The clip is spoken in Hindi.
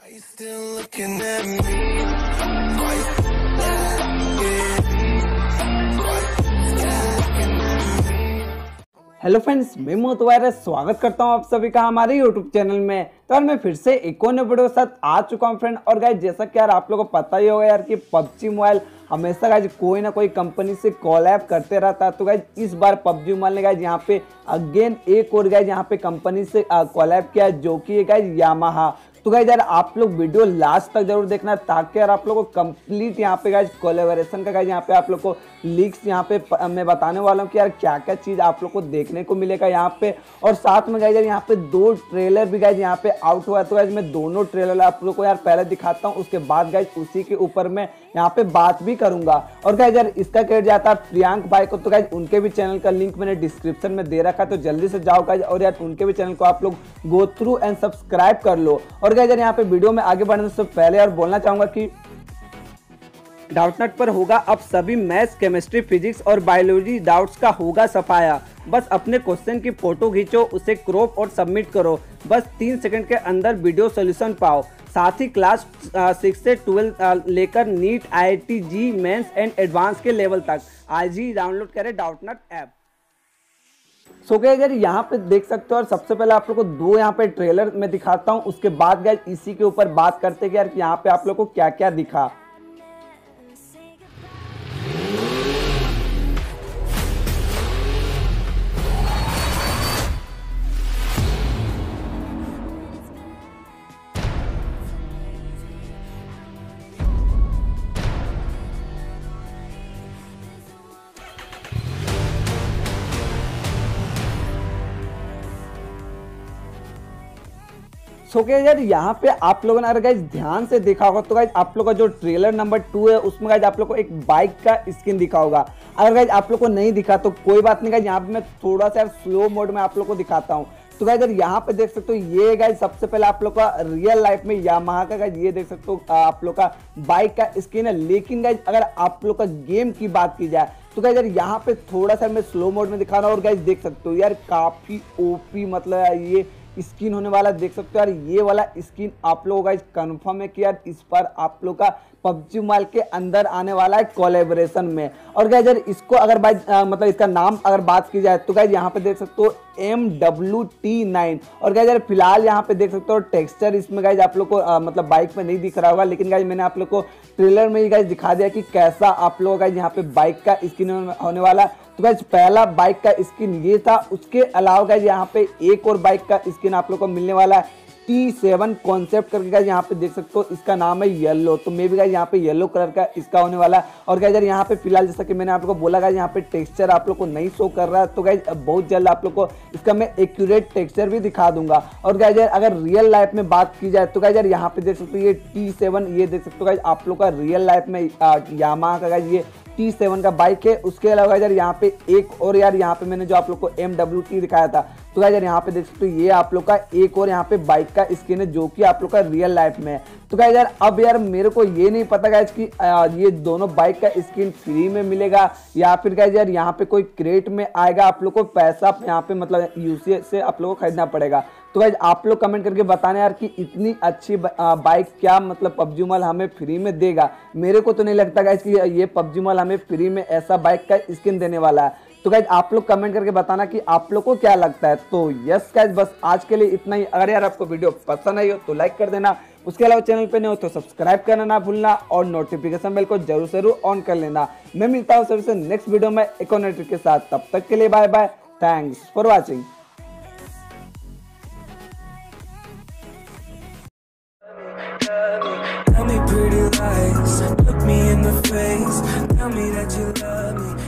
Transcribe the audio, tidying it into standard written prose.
Are you still looking at me? Are you still looking at me? Hello friends, मैं मोतवायरस स्वागत करता हूं आप सभी का हमारे यूट्यूब चैनल में। तो यार मैं फिर से एक और नए वीडियो के साथ आ चुका हूं फ्रेंड। और गाइस जैसा कि यार आप लोगों को पता ही होगा यार कि पबजी मोबाइल हमेशा गाइस कोई ना कोई कंपनी से कोलैब करते रहता है। तो गाइस इस बार पबजी मोबाइल ने गाइस यहाँ पे अगेन एक और गाइस यहाँ पे कंपनी से कोलैब किया जो कि गाइस यामाहा। तो गाइस यार आप लोग वीडियो लास्ट तक जरूर देखना ताकि यार आप लोगों को कंप्लीट यहाँ पे गाइस कोलैबोरेशन का गाइस यहाँ पे आप लोग को लीक्स यहाँ पे मैं बताने वाला हूँ कि यार क्या क्या चीज़ आप लोग को देखने को मिलेगा यहाँ पे। और साथ में गाइस यार यहाँ पे दो ट्रेलर भी गाइस यहाँ पे आउट हुआ है। तो गाइस मैं दोनों ट्रेलर आप लोग को यार पहले दिखाता हूँ, उसके बाद गाइस उसी के ऊपर मैं यहाँ पे बात भी करूंगा। और गाइस यार इसका क्रेडिट जाता है प्रियांक भाई को। तो गाइस उनके भी चैनल का लिंक मैंने डिस्क्रिप्शन में दे रखा है, तो जल्दी से जाओ गाइस और यार उनके भी चैनल को आप लोग गो थ्रू एंड सब्सक्राइब कर लो। और गाइस यार यहाँ पे वीडियो में आगे बढ़ने से पहले यार बोलना चाहूंगा कि डाउटनट पर होगा अब सभी मैथ्स, केमिस्ट्री, फिजिक्स और बायोलॉजी डाउट्स का होगा सफाया। बस अपने क्वेश्चन की फोटो खींचो, उसे क्रॉप और सबमिट करो। बस 3 सेकंड के अंदर वीडियो सॉल्यूशन पाओ। साथ ही क्लास 6 से 12 लेकर NEET, IIT JEE mains and advance के लेवल तक आज ही डाउनलोड करें डाउटनट ऐप। सो गाइस यार यहाँ पे देख सकते हो। और सबसे पहले आप लोग को दो यहाँ पे ट्रेलर में दिखाता हूँ, उसके बाद गाइस इसी के ऊपर बात करते हैं कि यार यहाँ पे आप लोग को क्या क्या दिखा। सो गाइस यार यहाँ पे आप लोगों ने अगर गाइस ध्यान से देखा होगा तो गाइस आप लोग का जो ट्रेलर नंबर 2 है उसमें गाइस आप लोग को एक बाइक का स्किन दिखा होगा। अगर गाइस आप लोग को नहीं दिखा तो कोई बात नहीं गाइस, यहाँ पे मैं थोड़ा सा स्लो मोड में आप लोग को दिखाता हूँ। तो गाइस यार यहाँ पे देख सकते हो ये गाइस सबसे पहले आप लोग का रियल लाइफ में यामाहा का गाइस ये देख सकते हो आप लोग का बाइक का स्किन है। लेकिन गाइस अगर आप लोग का गेम की बात की जाए तो गाइस यार यहाँ पे थोड़ा सा मैं स्लो मोड में दिखा रहा हूँ। और गाइस देख सकते हो यार काफी ओपी मतलब यार ये स्किन होने वाला देख सकते हो यार। ये वाला स्किन आप लोगों का कंफर्म है कि यार इस पर आप लोग का पबजी मोबाइल के अंदर आने वाला है कोलैबोरेशन में। और गाइस यार इसको अगर मतलब इसका नाम अगर बात की जाए तो गाइस यहाँ पे देख सकते हो MWT9। और गाइस यार फिलहाल यहाँ पे देख सकते हो टेक्सचर इसमें गाइस आप लोग को मतलब बाइक में नहीं दिख रहा होगा, लेकिन गाइस मैंने आप लोग को ट्रेलर में ही गाइस दिखा दिया कि कैसा आप लोगों का यहाँ पे बाइक का स्किन होने वाला है। तो गाइस पहला बाइक का स्किन ये था, उसके अलावा गाइस यहाँ पे एक और बाइक का स्किन आप लोग को मिलने वाला है T7 कॉन्सेप्ट करके गाइस यहाँ पे देख सकते हो। इसका नाम है येलो, तो मे भी गाइस यहाँ पे येलो कलर का इसका होने वाला है। और गाइस यार यहाँ पे फिलहाल जैसा कि मैंने आप लोग को बोला गाइस यहाँ पे टेक्सचर आप लोग को नहीं शो कर रहा है। तो गाइस बहुत जल्द आप लोग को इसका मैं एक्यूरेट टेक्सचर भी दिखा दूंगा। और गाइस यार अगर रियल लाइफ में बात की जाए तो गाइस यार यहाँ पे देख सकते हो ये T7 ये देख सकते हो गाइस आप लोग का रियल लाइफ में यामाहा का गाइस ये T7 का बाइक है। उसके अलावा यार यहाँ पे एक और यार यहाँ पे मैंने जो आप लोग को MWT दिखाया था तो गाइस यार यहाँ पे देख सकते हो ये आप लोग का एक और यहाँ पे बाइक का स्किन है जो कि आप लोग का रियल लाइफ में है। तो गाइस यार अब यार मेरे को ये नहीं पता गाइस कि ये दोनों बाइक का स्किन फ्री में मिलेगा या फिर गाइस यार यहाँ पे कोई क्रेट में आएगा, आप लोग को पैसा यहाँ पे मतलब यूसी से आप लोग को खरीदना पड़ेगा। तो गाइस आप लोग कमेंट करके बताना यार कि इतनी अच्छी बाइक क्या मतलब पबजी मोबाइल हमें फ्री में देगा। मेरे को तो नहीं लगता गाइस कि ये पबजी मोबाइल हमें फ्री में ऐसा बाइक का स्किन देने वाला है। तो गाइस आप लोग कमेंट करके बताना कि आप लोग को क्या लगता है। तो यस गाइस बस आज के लिए इतना ही। अगर यार आपको वीडियो पसंद आई हो तो लाइक कर देना, उसके अलावा चैनल पे नहीं हो तो सब्सक्राइब करना ना भूलना और नोटिफिकेशन बेल को जरूर ऑन कर लेना। मैं मिलता हूँ सबसे नेक्स्ट वीडियो में एक और नई ट्रिक के साथ, तब तक के लिए bye bye, thanks for watching. Tell me pretty lies, look me in the face, tell me that you love me.